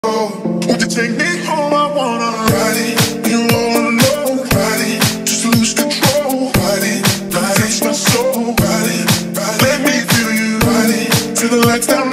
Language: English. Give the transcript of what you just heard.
Won't you take me home? I wanna ride it. You wanna know, ride it. Just lose control, ride it. Touch my soul, ride it. Let me feel you, ride it. Till the lights down.